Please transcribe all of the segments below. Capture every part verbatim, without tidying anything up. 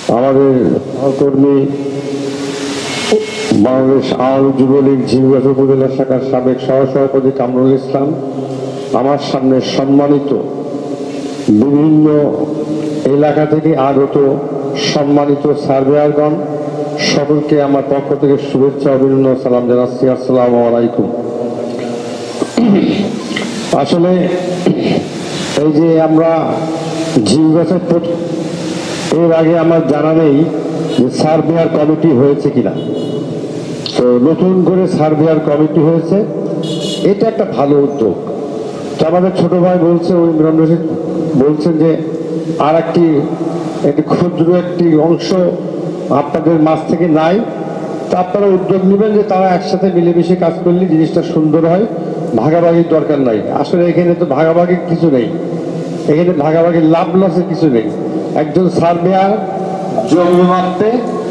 আমাদের সহকর্মী বাংলাদেশ আওয়ামী যুবলীগ ঝিনাইদহ উপজেলা শাখার সাবেক সহসভাপতি কামরুল ইসলাম, আমার সামনে সম্মানিত বিভিন্ন এলাকা থেকে আগত সম্মানিত সার্ভেয়ারগণ, সকলকে আমার পক্ষ থেকে শুভেচ্ছা অভিনন্দন সালাম জানাচ্ছি। আসসালামু আলাইকুম। আসলে এই যে আমরা ঝিনাইদহ, এর আগে আমার জানা নেই যে সার্ভেয়ার কমিটি হয়েছে কিনা। তো নতুন করে সার্ভেয়ার কমিটি হয়েছে, এটা একটা ভালো উদ্যোগ। তো আমাদের ছোট ভাই বলছে, ওই ইমরান রশিদ বলছেন যে আর একটি একটি ক্ষুদ্র একটি অংশ আপনাদের মাঝ থেকে নাই, তা আপনারা উদ্যোগ নেবেন যে তারা একসাথে মিলেমিশে কাজ করলে জিনিসটা সুন্দর হয়, ভাগাভাগির দরকার নাই। আসলে এখানে তো ভাগাভাগির কিছু নেই, এখানে ভাগাভাগির লাভ লসের কিছু নেই। একজন সার্ভেয়ার জমি মাপতে,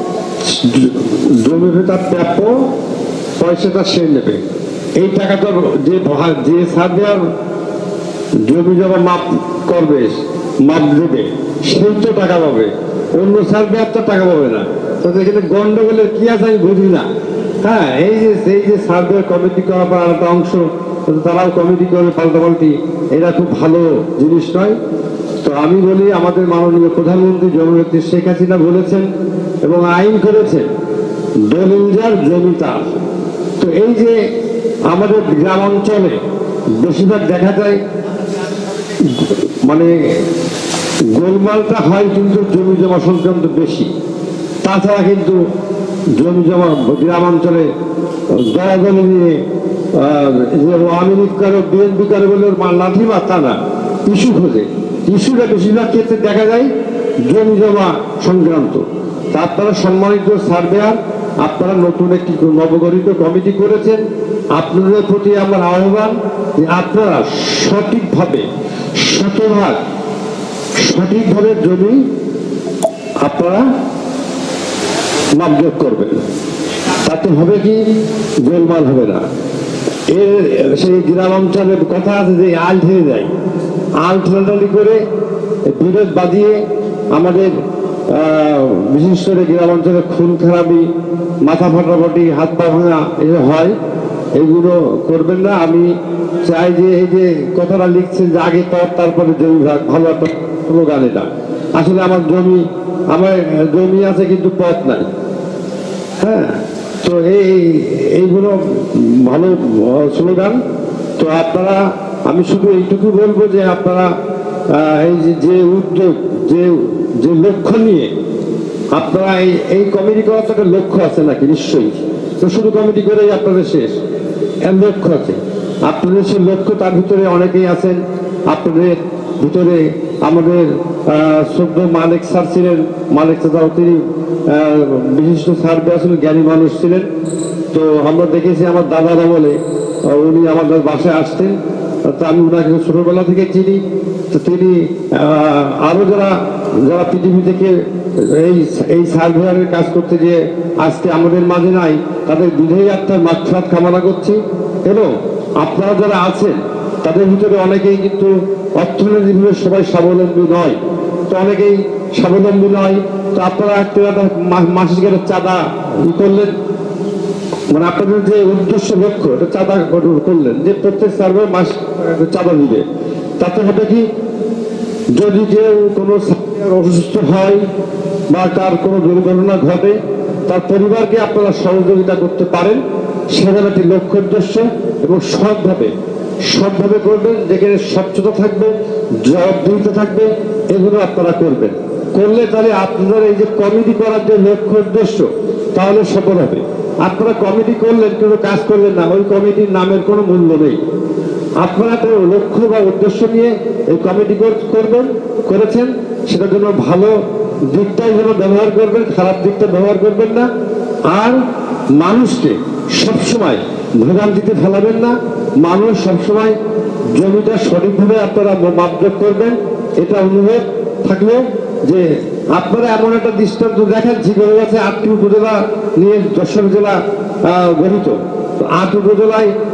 জমি তার প্রাপ্য পয়সাটা সে নেবে, এই টাকাটা যে যে সার্ভেয়ার জমি জমা মাপ করবে, মাপ দেবে, সেই তো টাকা পাবে, অন্য সার্ভেয়ার তো টাকা পাবে না। তো এখানে গন্ডগোলের কি আছে আমি বুঝি না। হ্যাঁ, এই যে সেই যে সার্ভেয়ার কমিটি করার পর একটা অংশ তারাও কমিটি করে পাল্টাপাল্টি, এটা খুব ভালো জিনিস নয়। তো আমি বলি, আমাদের মাননীয় প্রধানমন্ত্রী জননেত্রী শেখ হাসিনা বলেছেন এবং আইন করেছেন, দলিল যার জমি তার। তো এই যে আমাদের গ্রাম অঞ্চলে বেশিরভাগ দেখা যায় মানে গোলমালটা হয় কিন্তু জমি জমা সংক্রান্ত বেশি। তাছাড়া কিন্তু জমি জমা গ্রাম অঞ্চলে দলাদলি নিয়ে আওয়ামী লীগ কারো বিএনপি কারো বলে লাঠি বা তা না, ইস্যু খোঁজে। ইস্যুটা বেশিরভাগ ক্ষেত্রে দেখা যায় জমি জমা সংক্রান্ত। তা আপনারা সম্মানিত সার্ভেয়ার, আপনারা নতুন একটি নবগঠিত কমিটি করেছেন, আপনাদের প্রতি আমার আহ্বান যে আপনারা সঠিকভাবে শতভাগ সঠিকভাবে জমি আপনারা মাপযোগ করবেন, তাতে হবে কি গোলমাল হবে না। এর সেই গ্রাম অঞ্চলের কথা আছে যে আল ঠেলে যায়, আল ঠেলাটালি করে বিরোধ বাঁধিয়ে আমাদের বিশেষ করে গ্রাম অঞ্চলে খুন খারাপি, মাথা ফাটাফাটি, হাত পা ভাঙা এসব হয়, এইগুলো করবেন না। আমি চাই যে এই যে কথাটা লিখছেন যে আগে পথ তারপরে জমি ভাগ, ভালো একটা স্লোগান এটা। আসলে আমার জমি আমার জমি আছে কিন্তু পথ নাই। হ্যাঁ, তো এই এইগুলো ভালো স্লোগান। তো আপনারা, আমি শুধু এইটুকু বলবো যে আপনারা এই যে উদ্যোগ, যে যে লক্ষ্য নিয়ে আপনারা এই এই কমিটি করার তো একটা লক্ষ্য আছে নাকি? নিশ্চয়ই। তো শুধু কমিটি করেই আপনাদের শেষ? এর লক্ষ্য আছে, আপনাদের সে লক্ষ্য। তার ভিতরে অনেকেই আছেন, আপনাদের ভিতরে আমাদের শ্রদ্ধ মালিক স্যার ছিলেন, মালিক চাচাও তিনি বিশিষ্ট সার্ভে আসলে জ্ঞানী মানুষ ছিলেন। তো আমরা দেখেছি আমার দাদার আমলে উনি আমাদের বাসায় আসতেন, তো আমি ওনাকে ছোটবেলা থেকে চিনি। তো তিনি আরো যারা যারা পৃথিবী থেকে এই এই সার্ভেয়ারের কাজ করতে গিয়ে আজকে আমাদের মাঝে নাই, তাদের বিধেয় আত্মার মাগফিরাত কামনা করছি। এবং আপনারা যারা আছেন তাদের ভিতরে অনেকেই কিন্তু অর্থনৈতিকভাবে সবাই স্বাবলম্বী নয়, তো অনেকেই স্বাবলম্বী নয়। তো আপনারা একটা মাসিক একটা চাঁদা ই করলেন, মানে আপনাদের যে উদ্দেশ্য লক্ষ্য, এটা চাঁদা করলেন যে প্রত্যেক সার্ভে মাস চাঁদা দিবে। তাতে হবে কি, যদি কেউ কোনো অসুস্থ হয় বা তার কোনো দুর্ঘটনা ঘটে, তার পরিবারকে আপনারা সহযোগিতা করতে পারেন, সেখানে একটি লক্ষ্য উদ্দেশ্য এবং সৎভাবে সৎভাবে করবেন, যেখানে স্বচ্ছতা থাকবে, জবাবদিহিতা থাকবে, এগুলো আপনারা করবেন। করলে তাহলে আপনাদের এই যে কমিটি করার যে লক্ষ্য উদ্দেশ্য, তাহলে সফল হবে। আপনারা কমিটি করলেন কিন্তু কাজ করলেন না, ওই কমিটির নামের কোনো মূল্য নেই। আপনারা তো লক্ষ্য বা উদ্দেশ্য নিয়ে এই কমিটি করবেন, করেছেন, সেটার জন্য ভালো দিকটাই যেন ব্যবহার করবেন, খারাপ দিকটা ব্যবহার করবেন না। আর মানুষকে সবসময় ভোগান্তিতে ফেলাবেন না। মানুষ সবসময় জমিটা সঠিকভাবে আপনারা মাপযোগ করবেন, এটা অনুরোধ থাকলো। যে আপনারা এমন একটা দৃষ্টান্ত দেখেন, যেভাবে আছে আটটি উপজেলা নিয়ে যশোর জেলা গঠিত, আট উপজেলায়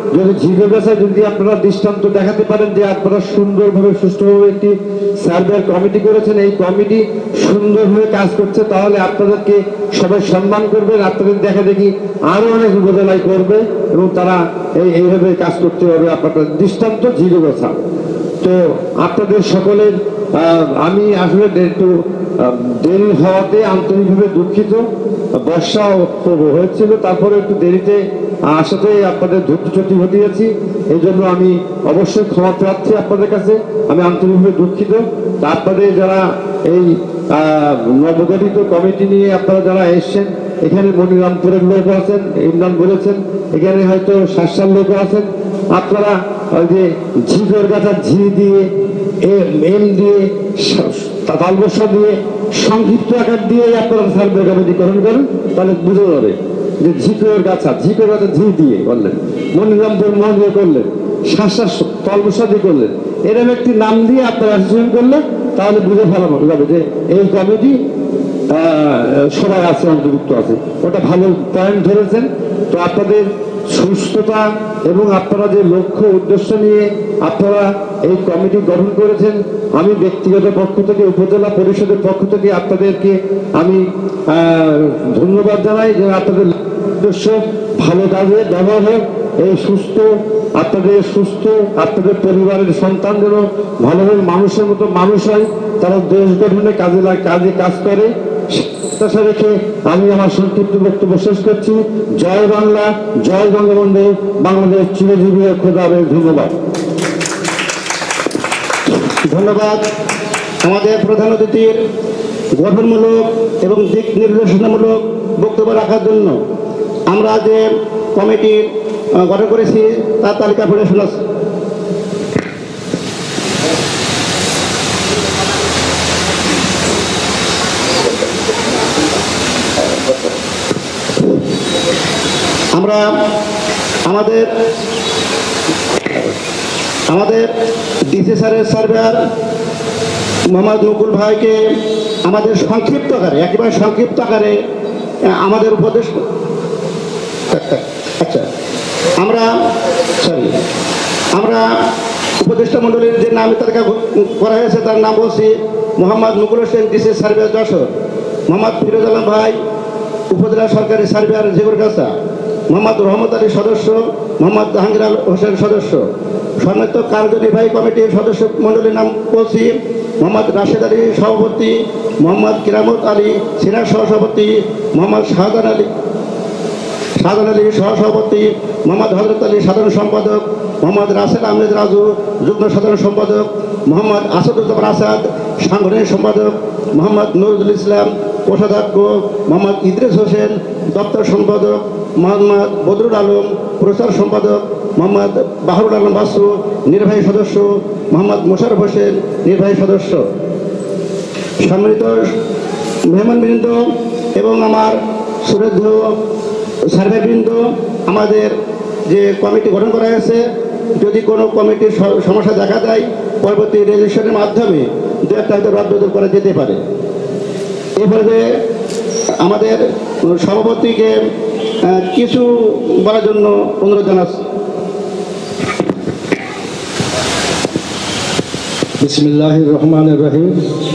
যদি ঝিগোগাছা যদি আপনারা দৃষ্টান্ত দেখাতে পারেন যে আপনারা সুন্দরভাবে সুষ্ঠুভাবে একটি সার্ভে কমিটি করেছেন, এই কমিটি সুন্দরভাবে কাজ করছে, তাহলে আপনাদেরকে সবাই সম্মান করবেন, আপনাদের দেখা দেখি আরো অনেক উপজেলায় করবে এবং তারা এই এইভাবে কাজ করতে হবে। আপনাদের দৃষ্টান্ত ঝিগোগাছা। তো আপনাদের সকলের আমি আসলে একটু দেরি হওয়াতে আন্তরিকভাবে দুঃখিত। বর্ষা হয়েছিল, তারপরে একটু দেরিতে আসাতে আপনাদের ধৈর্যচ্যুতি ঘটিয়েছি, এই জন্য আমি অবশ্যই ক্ষমা প্রার্থী আপনাদের কাছে, আমি আন্তরিকভাবে দুঃখিত। আপনাদের যারা এই নবগঠিত কমিটি নিয়ে আপনারা যারা এসছেন, এখানে মনিরামপুরের লোক আছেন, ইমরান বলেছেন, এখানে হয়তো শাসার লোক আছেন, আপনারা ওই যে ঝিগর গাছা ঝি দিয়ে এম দিয়ে তালবসা দিয়ে সংক্ষিপ্ত আকার দিয়ে আপনারা সার্ভে কমিটি গ্রহণ করেন, তাহলে বুঝে যাবে যে ঝিকর গাছা ঝিকর গাছা ঝি দিয়ে করলেন, মনিরামপুর মহ দিয়ে করলেন, শাসার তলবসা দিয়ে করলেন, এরকম একটি নাম দিয়ে আপনারা অ্যাসোসিয়েশন করলে তাহলে বুঝে ফেলা যাবে যে এই কমিটি সবাই আছে, অন্তর্ভুক্ত আছে। ওটা ভালো পয়েন্ট ধরেছেন। তো আপনাদের সুস্থতা এবং আপনারা যে লক্ষ্য উদ্দেশ্য নিয়ে আপনারা এই কমিটি গঠন করেছেন, আমি ব্যক্তিগত পক্ষ থেকে উপজেলা পরিষদের পক্ষ থেকে আপনাদেরকে আমি ধন্যবাদ জানাই যে আপনাদের উদ্দেশ্য ভালো কাজে ব্যবহার হোক, এই সুস্থ আপনাদের সুস্থ আপনাদের পরিবারের সন্তান যেন ভালোভাবে মানুষের মতো মানুষ হয়, তারা দেশ গঠনে কাজে কাজে কাজ করে। আশা রেখে আমি আমার সংক্ষিপ্ত বক্তব্য শেষ করছি। জয় বাংলা, জয় বঙ্গবন্ধু, বাংলাদেশ চিরজীবী খোদা হাফেজ। ধন্যবাদ। ধন্যবাদ আমাদের প্রধান অতিথির গঠনমূলক এবং দিক নির্দেশনামূলক বক্তব্য রাখার জন্য। আমরা যে কমিটি গঠন করেছি তার তালিকা পড়ে শোনাচ্ছি। আমরা আমাদের আমাদের ডিসি স্যারের সার্ভেয়ার মোহাম্মদ নকুল ভাইকে আমাদের সংক্ষিপ্ত আকারে একেবারে সংক্ষিপ্ত আকারে আমাদের উপদেশ আচ্ছা আমরা সরি আমরা উপদেষ্টা মণ্ডলীর যে নাম তালিকা করা হয়েছে তার নাম বলছি মোহাম্মদ নকুল হোসেন ডিসি সার্ভেয়ার যশোর, মোহাম্মদ ফিরোজ আলম ভাই উপজেলা সরকারি সার্ভেয়ার ঝিগরগাছা, মোহাম্মদ রহমত আলী সদস্য, মোহাম্মদ জাহাঙ্গীর আল হোসেন সদস্য। সম্মানিত কার্যনির্বাহী কমিটির সদস্য মণ্ডলীর নাম বলছি মোহাম্মদ রাশেদ আলী সভাপতি, মোহাম্মদ কিরামত আলী সিনিয়র সহসভাপতি, মোহাম্মদ শাহজাহান আলী শাহজাহান আলী সহসভাপতি, মোহাম্মদ হজরত আলী সাধারণ সম্পাদক, মোহাম্মদ রাসেল আহমেদ রাজু যুগ্ম সাধারণ সম্পাদক, মোহাম্মদ আসাদুজ্জামান আসাদ সাংগঠনিক সম্পাদক, মোহাম্মদ নজরুল ইসলাম কোষাধ্যক্ষ, মোহাম্মদ ইদ্রিস হোসেন দপ্তর সম্পাদক, মোহাম্মদ বদরুল আলম প্রচার সম্পাদক, মোহাম্মদ বাহরুল আলম বাসু নির্বাহী সদস্য, মোহাম্মদ মোশারফ হোসেন নির্বাহী সদস্য। সম্মানিত মেহমানবৃন্দ এবং আমার শ্রদ্ধেয় সার্ভেবৃন্দ, আমাদের যে কমিটি গঠন করা হয়েছে, যদি কোনো কমিটির সমস্যা দেখা দেয় পরবর্তী রেজুলেশনের মাধ্যমে দু একটা হয়তো রদবদল করা যেতে পারে। এভাবে আমাদের সভাপতিকে কিছু বলার জন্য অনুরোধ জানাচ্ছি। বিসমিল্লাহির রহমানির রহিম।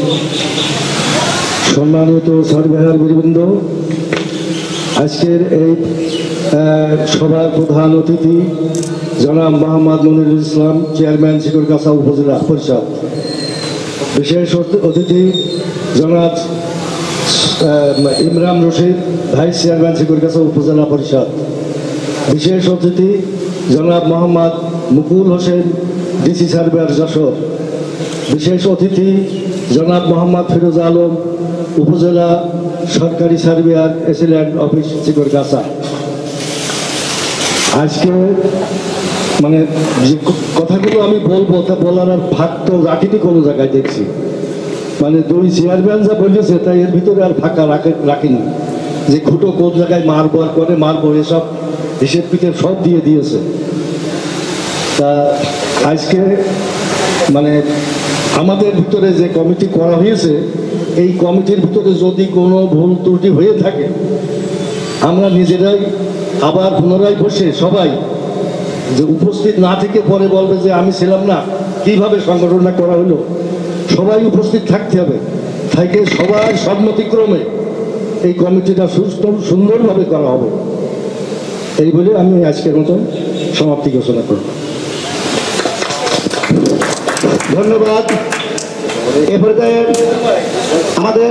সম্মানিত সার্ভেয়ার বৃন্দ, আজকের এই সভার প্রধান অতিথি জনাব মোহাম্মদ মনিরুল ইসলাম চেয়ারম্যান ঝিগরগাছা উপজেলা পরিষদ, বিশেষ অতিথি জনাব ইমরান রশিদ ভাইস চেয়ারম্যান ঝিগরগাছা উপজেলা পরিষদ, বিশেষ অতিথি জনাব মোহাম্মদ মুকুল হোসেন ডিসি সার্ভেয়ার যশোর, বিশেষ অতিথি জনাব মোহাম্মদ ফিরোজ আলম উপজেলা সরকারি সার্ভেয়ার এসিল্যান্ড অফিস ঝিগরগাছা। আজকে মানে যে কথাগুলো আমি বলবো তা বলার আর ফাঁক তো রাখিনি কোনো জায়গায় দেখছি, মানে দুই চেয়ারম্যান যা বলেছে তাই এর ভিতরে আর ফাঁকা রাখে রাখিনি যে খুঁটো কোন জায়গায় মারবো আর করে মারবো এসব হিসেব পিঠের সব দিয়ে দিয়েছে। তা আজকে মানে আমাদের ভিতরে যে কমিটি করা হয়েছে, এই কমিটির ভিতরে যদি কোনো ভুল ত্রুটি হয়ে থাকে আমরা নিজেরাই আবার পুনরায় বসে সবাই যে উপস্থিত না থেকে পরে বলবে যে আমি ছিলাম না, কিভাবে সংগঠনটা করা হলো। সবাই উপস্থিত থাকতে হবে, থেকে সবার সম্মতিক্রমে এই কমিটিটা সুস্থ সুন্দরভাবে করা হবে। এই বলে আমি আজকের মতন সমাপ্তি ঘোষণা করব। ধন্যবাদ। এ পর্যায়ে আমাদের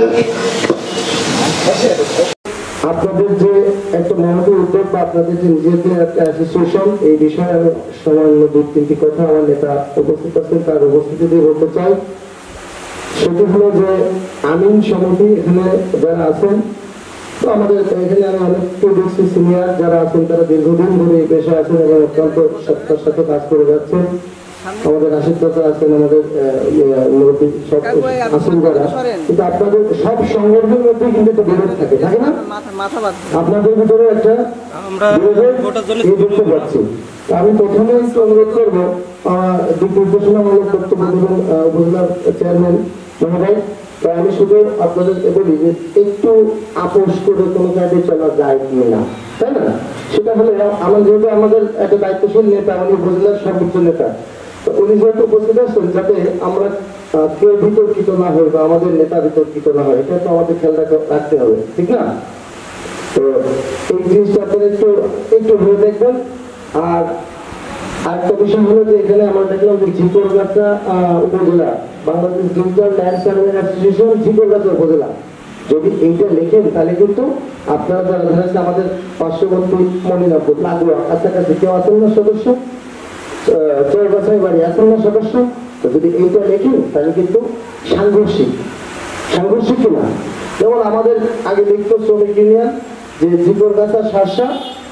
আপনাদের যে একটা মহৎ উদ্যোগ বা আপনাদের যে নিজেদের একটা অ্যাসোসিয়েশন, এই বিষয়ে আমি সামান্য দু তিনটি কথা আমার নেতা উপস্থিত আছেন তার উপস্থিতিতে বলতে চাই। সেটি হলো যে আমিন সমিতি এখানে যারা আছেন, তো আমাদের এখানে আমি অনেককে দেখছি সিনিয়র যারা আছেন, তারা দীর্ঘদিন ধরে এই পেশায় আছেন এবং অত্যন্ত সত্তার সাথে কাজ করে যাচ্ছেন। আমাদের আশিক কথা আছেন, আমাদের মুরব্বী সব আছেন যারা, কিন্তু আপনাদের সব সংগঠনের মধ্যে কিন্তু একটা বিরোধ থাকে, থাকে না? আপনাদের ভিতরে একটা এই দেখতে পাচ্ছি। আমি প্রথমে একটু অনুরোধ করবো দিক নির্দেশনামূলক বক্তব্য দেবেন উপজেলার চেয়ারম্যান মহোদয়। আমি শুধু আপনাদের বলি যে একটু আপোষ করে কোনো কাজে চলা যায় কি না, তাই না? সেটা হলে আমার যেহেতু আমাদের একটা দায়িত্বশীল নেতা, উনি উপজেলার সর্বোচ্চ নেতা, তো উনি যেহেতু উপস্থিত আসছেন, যাতে আমরা কেউ বিতর্কিত না হই বা আমাদের নেতা বিতর্কিত না হয়, এটা তো আমাদের খেয়াল রাখতে হবে, ঠিক না? তো এই জিনিসটা আপনারা একটু একটু ভেবে দেখবেন। আর আরেকটা বিষয় হলো যে এখানে আমরা দেখলাম যে ঝিকরগাছা উপজেলা, Bangladesh digital land survey association Jhikargachha উপজেলা, যদি এইটা লেখেন তাহলে কিন্তু আপনারা যারা ধরেছেন আমাদের পার্শ্ববর্তী মনিরামপুর লাগোয়া কাছাকাছি কেউ আছেন না সদস্য, চৌগাছায় বাড়ি আছেন না সদস্য, তো যদি এইটা লেখেন তাহলে কিন্তু সাংঘর্ষিক সাংঘর্ষিক কিনা। যেমন আমাদের আগে লিখতো শ্রমিক ইউনিয়ন যে ঝিকরগাছা শাসা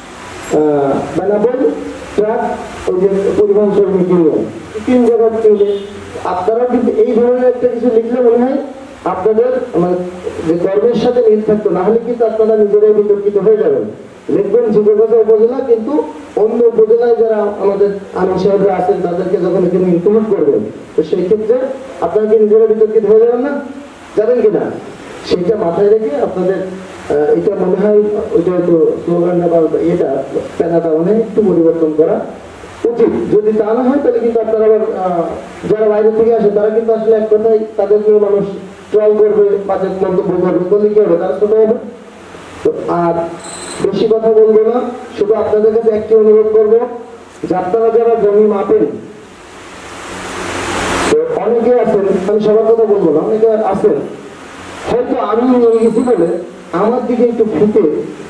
বেনাবল ট্রাক ওই যে পরিবহন শ্রমিক ইউনিয়ন, তিন জায়গার কিনলে আপনারা কিন্তু এই ধরনের একটা কিছু লিখলে মনে হয় আপনাদের মানে যে কর্মের সাথে মিল থাকতো, না হলে কিন্তু আপনারা নিজেরাই বিতর্কিত হয়ে যাবেন। লিখবেন ঝিকরগাছা উপজেলা, কিন্তু অন্য উপজেলায় যারা আমাদের আমিন সাহেবরা আছেন তাদেরকে যখন এখানে ইনক্লুড করবেন, তো সেই ক্ষেত্রে আপনারা কি নিজেরা বিতর্কিত হয়ে যাবেন না? যাবেন কিনা সেইটা মাথায় রেখে আপনাদের এটা মনে হয় ওইটা একটু স্লোগানটা বা এটা প্যানাটা অনেক একটু পরিবর্তন করা উচিত। যদি তা না হয় তাহলে কিন্তু আপনারা আবার যারা বাইরে থেকে আসে তারা কিন্তু আসলে এক কথায় তাদেরকে মানুষ ট্রল করবে, বাজে মন্তব্য করবে, বলে কি হবে, তারা ছোট হবে। তো আর বেশি কথা বলবো না, শুধু আপনাদের কাছে একটি অনুরোধ করবো যে আপনারা যারা জমি মাপেন, তো অনেকে আছেন, আমি সবার কথা বলবো না, অনেকে আছেন হয়তো আমি নিয়ে গেছি বলে আমার দিকে একটু ফিতে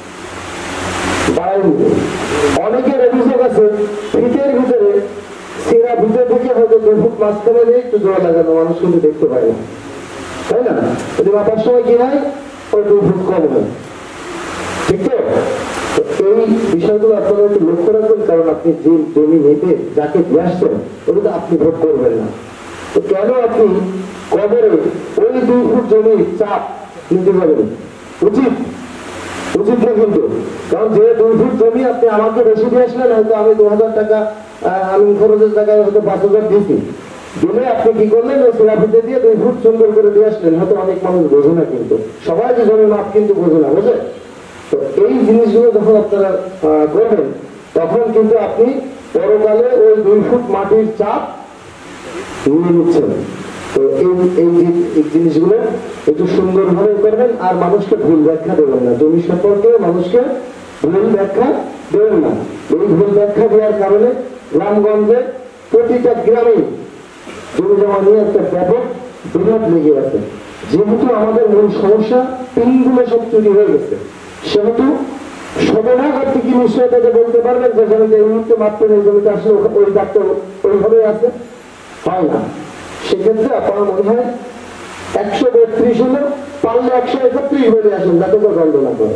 বাড়াই নিবে। অনেকের অভিযোগ আছে ফিতের ভিতরে সেরা ভিতর থেকে হয়তো দু ফুট মাঝখানে দিয়ে একটু জোড়া লাগানো, মানুষ কিন্তু দেখতে পায় না, তাই না? যদি মাপার সময় কি হয় ওই দু ফুট কম হয়, ঠিক তো? এই বিষয়গুলো আপনারা একটু লক্ষ্য রাখবেন, কারণ আপনি যে জমি নিতে যাকে দিয়ে আসছেন ওটা আপনি ভোট করবেন না, তো কেন আপনি কবরে ওই দুই ফুট জমির চাপ নিতে পারবেন? উচিত উচিত না কিন্তু, কারণ যে দুই ফুট জমি আপনি আমাকে বেশি দিয়ে আসলেন, হয়তো আমি দু হাজার টাকা আমি খরচের টাকায় হয়তো পাঁচ হাজার দিয়েছি, দিলে আপনি কি করলেন ওই সিরাফিতে দিয়ে দুই ফুট সুন্দর করে দিয়ে আসলেন। হয়তো অনেক মানুষ বোঝে না, কিন্তু সবাই যে জমির মাপ কিন্তু বোঝে না, বোঝে। তো এই জিনিসগুলো যখন আপনারা করবেন তখন কিন্তু আপনি পরকালে ওই দুই ফুট মাটির চাপ নিয়ে নিচ্ছেন। তো এই এই জিনিসগুলো একটু সুন্দরভাবে করবেন, আর মানুষকে ভুল ব্যাখ্যা দেবেন না, জমি সম্পর্কে মানুষকে ভুল ব্যাখ্যা দেবেন না। এই ভুল ব্যাখ্যা দেওয়ার কারণে গ্রামগঞ্জে প্রতিটা গ্রামে জমি জমা নিয়ে একটা ব্যাপক বিরোধ লেগে আছে। যেহেতু আমাদের মূল সমস্যা পিনগুলো সব চুরি হয়ে গেছে, সেহেতু শতভাগ আপনি কি নিশ্চয়তাকে বলতে পারবেন যে জমিতে এই মুহূর্তে মাত্র এই জমিতে আসলে ওই ডাক্তার ওইভাবে আছে? হয় না। সেক্ষেত্রে আপনার মনে হয় একশো বত্রিশ হলে পারলে একশো একত্রিশ বলে আসেন, যাতে তো গন্ধ না করে।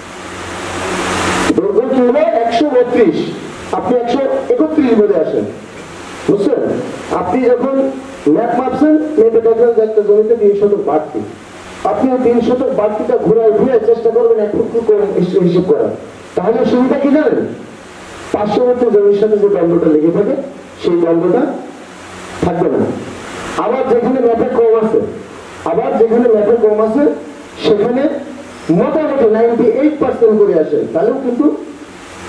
দৈর্ঘ্য কি হলো একশো বত্রিশ, আপনি একশো একত্রিশ বলে আসেন, বুঝছেন? আপনি যখন ম্যাপ মাপছেন মেপে দেখবেন যে একটা জমিতে তিন শতক বাড়তি, আপনি তিন শতক বাড়তিটা ঘুরায় ঘুরে চেষ্টা করবেন এক ফুট করে হিসেব করার, তাহলে সুবিধা কি জানেন? পার্শ্ববর্তী জমির সাথে যে দ্বন্দ্বটা লেগে থাকে সেই দ্বন্দ্বটা থাকবে না। আবার যেখানে ম্যাপে কম আছে আবার যেখানে ম্যাপে কম আছে সেখানে মোটামুটি নাইনটি এইট পার্সেন্ট করে আসে, তাহলেও কিন্তু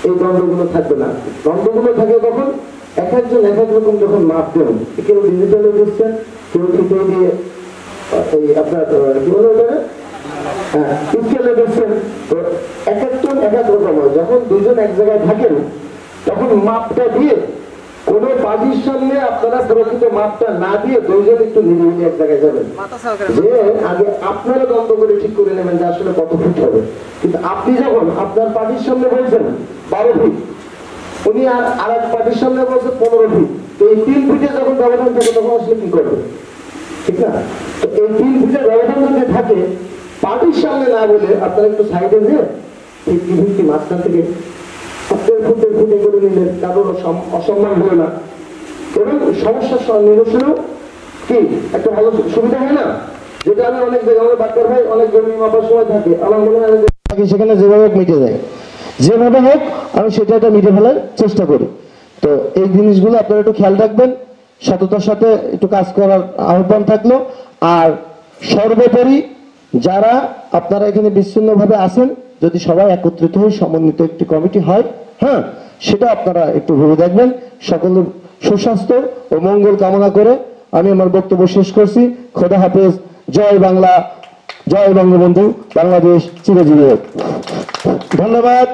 এই দ্বন্দ্বগুলো থাকবে না। দ্বন্দ্বগুলো থাকে কখন? এক একজন এক এক রকম যখন মাপ দেবেন, কেউ ডিজিটালে দিচ্ছেন, কেউ কিন্তু দিয়ে এই আপনার কি বলে ওটা হ্যাঁ স্কেলে দিচ্ছেন। তো এক একজন এক এক রকম হয়। যখন দুজন এক জায়গায় থাকেন তখন মাপটা দিয়ে কোনো পার্টির সামনে আপনারা প্রকৃত মাপটা না দিয়ে দুইজন একটু নিরিবিলি এক জায়গায় যাবেন, যে আগে আপনারা দ্বন্দ্ব করে ঠিক করে নেবেন যে আসলে কত ফিট হবে। কিন্তু আপনি যখন আপনার পার্টির সামনে বলছেন বারো ফিট, উনি আর আর এক পার্টির সামনে বলছে পনেরো ফিট, তো এই তিন ফিটে যখন ব্যবধান থাকে তখন আসলে কি করবে? ঠিক না? তো এই তিন ফিটের ব্যবধান যদি থাকে, পার্টির সামনে না বলে আপনারা একটু সাইডে যে ফিফটি ফিফটি মাঝখান থেকে ফুটের ফুটের ফুটে করে নিলেন, কারোর অসম্মান হলো না এবং সমস্যার নিরসনেও কি একটা ভালো সুবিধা হয় না? যেটা আমি অনেক জায়গায় আমার বাচ্চার ভাই অনেক জমি মাপার সময় থাকে, আমার মনে হয় সেখানে যেভাবে হোক মিটে যায়, যেভাবে হোক আমি সেটা একটা মিটে ফেলার চেষ্টা করি। তো এই জিনিসগুলো আপনারা একটু খেয়াল রাখবেন, সততার সাথে একটু কাজ করার আহ্বান থাকলো। আর সর্বোপরি যারা আপনারা এখানে বিচ্ছিন্নভাবে আছেন, যদি সবাই একত্রিত হয়ে সমন্বিত একটি কমিটি হয়, হ্যাঁ, সেটা আপনারা একটু ভেবে দেখবেন। সকলের সুস্বাস্থ্য ও মঙ্গল কামনা করে আমি আমার বক্তব্য শেষ করছি। খোদা হাফেজ। জয় বাংলা, জয় বঙ্গবন্ধু, বাংলাদেশ চিরজীবী হোক। ধন্যবাদ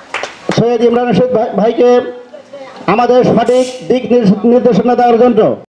সৈয়দ ইমরান রশিদ ভাইকে আমাদের সঠিক দিক নির্দেশনা দেওয়ার জন্য।